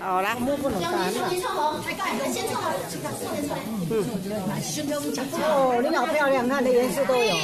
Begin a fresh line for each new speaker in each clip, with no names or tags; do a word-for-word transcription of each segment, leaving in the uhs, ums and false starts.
好啦。
摸不能打啦。嗯。哦，你好漂亮，看的颜色都有。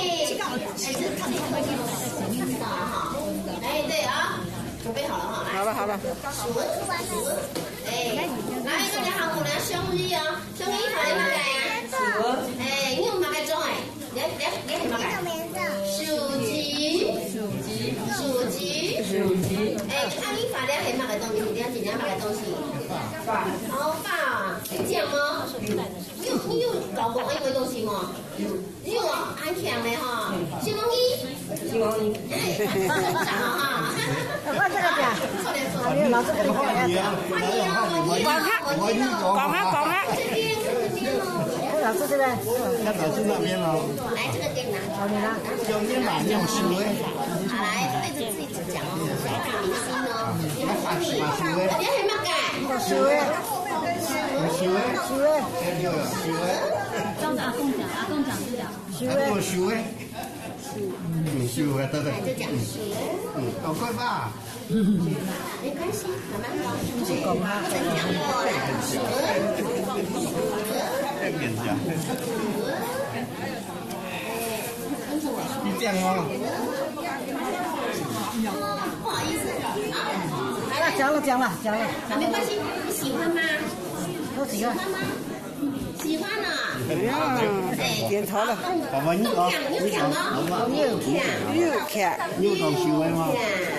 哎，对啊，准备好了哈，来。
好了好了。
数，数，哎，来，大家好，我来双语啊，双语台嘛来。数，哎，你有冇嘅裝哎？你你你係乜嘅？數字，數字，數字，數字。哎，阿你發嘅係乜嘅東西？你要點樣乜嘅東西？發。好發，你講嗎？你有你有搞過呢個東西嗎？你有啊，安強嘅哈，星光一，星光一，哎，講哈。
快這個講，啊，你老師給你講一講。
講下，講下，講下。
這邊，這邊哦。
老師這邊，
那老師那邊哦。
來，這個電腦。
好，你拿。
用面板用書誒。
好，來，對着自己講哦，小大明星哦。你係乜嘅？你係乜嘅？
書誒。
書誒。
書誒。
哎對了，書誒。
照着阿公講，阿公講就講。
書
還有
誒。
書誒。嗯，書誒，對對。
就講書。
嗯，好快吧。
沒關係，慢慢講。
講啊。
不能講過來。
再變一下。你這樣哦。
不好意思，好，
來了，講了，講了，講了。
啊，沒關係，你喜歡嗎？
都喜歡。
喜歡嗎？喜歡啊。
嗯，點頭了。
爸爸，你講，你講，好嘛？
又看。
又講書誒嗎？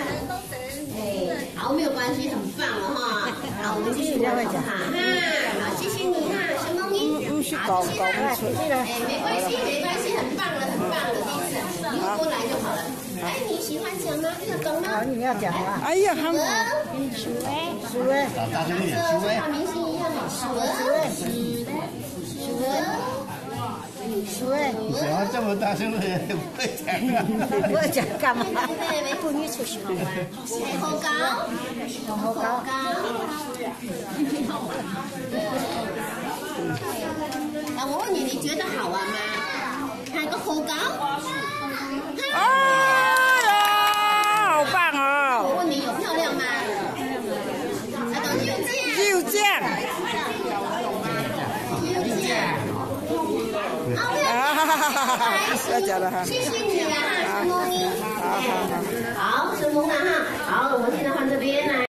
好，沒有關係，很棒了哈。好，我們繼續講哈。好，謝謝你哈，小貓咪。
不是搞搞不出來。
哎，沒關係，沒關係，很棒了，很棒了，第一次，你過來就好了。哎，你喜歡講嗎？要講嗎？
好，你要講啊。
哎呀，還
書誒。書誒。
大大聲一點，書誒。
像明星一樣的書誒。書誒。
書誒。
你講話這麼大聲的人不會講啊？
不會講幹嘛？
對，沒婦女出去好玩。哎，好高。
好高。
高。啊，我問你，你覺得好玩嗎？看個好高。
哎呀，好棒哦！
我問你，有漂亮嗎？那個右鍵。
右鍵。
右鍵。好漂亮。
要講了哈。
謝謝你啊，陳夢英。
好好好。
好，成功了哈。好，我們現在換這邊來。